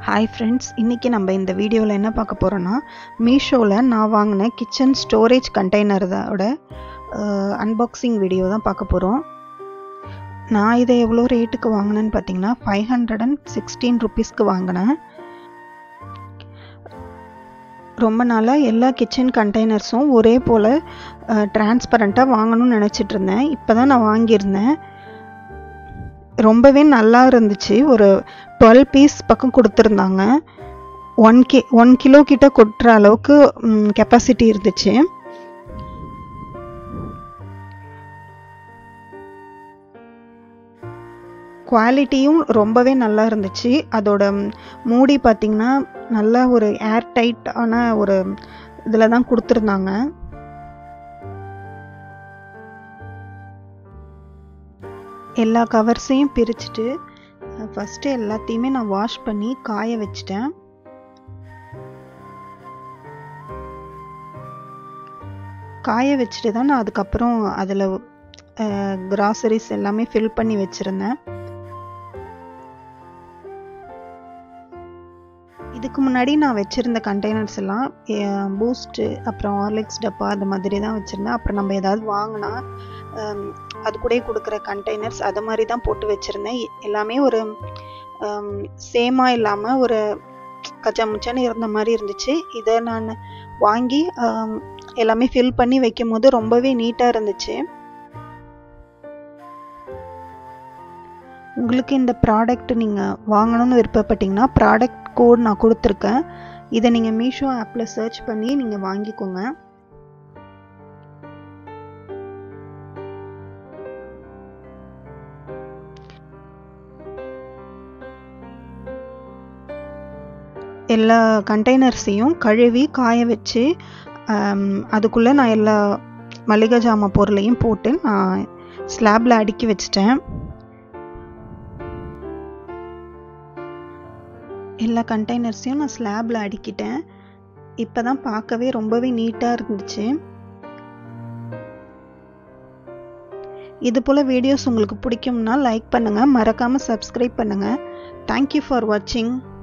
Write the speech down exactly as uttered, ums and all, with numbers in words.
Hi friends, இன்னைக்கு நம்ம இந்த வீடியோல என்ன பார்க்க போறோம்னா மீஷோல நான் வாங்கின கிச்சன் ஸ்டோரேஜ் கண்டெய்னரோட அன்பாக்சிங் வீடியோ தான் பார்க்க போறோம். நான் இதை எவ்வளோ ரேட்டுக்கு வாங்கினேன்னு பார்த்தீங்கன்னா ஃபைவ் ஹண்ட்ரட் அண்ட் சிக்ஸ்டீன் ருபீஸ்க்கு வாங்கினேன். ரொம்ப நாளாக எல்லா கிச்சன் கண்டெய்னர்ஸும் ஒரே போல் டிரான்ஸ்பரண்ட்டாக வாங்கணும்னு நினச்சிட்டு இருந்தேன். இப்போ தான் நான் வாங்கியிருந்தேன். ரொம்பவே நல்லா இருந்துச்சு. ஒரு டுவெல் பீஸ் பக்கம் கொடுத்துருந்தாங்க. ஒன் கே ஒன் கிலோ கிட்ட கொட்டுற அளவுக்கு கெப்பாசிட்டி இருந்துச்சு. குவாலிட்டியும் ரொம்பவே நல்லா இருந்துச்சு. அதோட மூடி பார்த்திங்கன்னா நல்லா ஒரு ஏர் டைட்டான ஒரு இதில் தான் கொடுத்துருந்தாங்க. எல்லா கவர்ஸையும் பிரிச்சுட்டு ஃபஸ்ட்டு எல்லாத்தையுமே நான் வாஷ் பண்ணி காய வச்சிட்டேன். காய வச்சுட்டு தான் நான் அதுக்கப்புறம் அதில் கிராசரிஸ் எல்லாமே ஃபில் பண்ணி வச்சுருந்தேன். இதுக்கு முன்னாடி நான் வச்சுருந்த கண்டெய்னர்ஸ் எல்லாம் பூஸ்ட்டு அப்புறம் ஹார்லிக்ஸ் டப்பா அது மாதிரி தான் வச்சுருந்தேன். அப்புறம் நம்ம ஏதாவது வாங்கினா அது கூட கொடுக்குற கண்டெய்னர்ஸ் அது மாதிரி தான் போட்டு வச்சுருந்தேன். எல்லாமே ஒரு சேமாக இல்லாமல் ஒரு கச்சா முச்சான்னு இருந்த மாதிரி இருந்துச்சு. இதை நான் வாங்கி எல்லாமே ஃபில் பண்ணி வைக்கும் போது ரொம்பவே நீட்டாக இருந்துச்சு. உங்களுக்கு இந்த ப்ராடக்ட் நீங்கள் வாங்கணும்னு விருப்பப்பட்டீங்கன்னா ப்ராடக்ட் கோட் நான் கொடுத்துருக்கேன். இதை நீங்கள் மீஷோ ஆப்பில் சர்ச் பண்ணி நீங்கள் வாங்கிக்கோங்க. எல்லா கண்டெய்னர்ஸையும் கழுவி காய வச்சு அதுக்குள்ளே நான் எல்லா மளிகை ஜாமான் பொருளையும் போட்டு நான் ஸ்லாபில் அடுக்கி வச்சிட்டேன். எல்லா கண்டெய்னர்ஸையும் நான் ஸ்லாபில் அடுக்கிட்டேன். இப்போ தான் பார்க்கவே ரொம்பவே நீட்டாக இருந்துச்சு. இது போல் வீடியோஸ் உங்களுக்கு பிடிக்கும்னா லைக் பண்ணுங்கள், மறக்காமல் சப்ஸ்கிரைப் பண்ணுங்கள். தேங்க்யூ ஃபார் வாட்சிங்.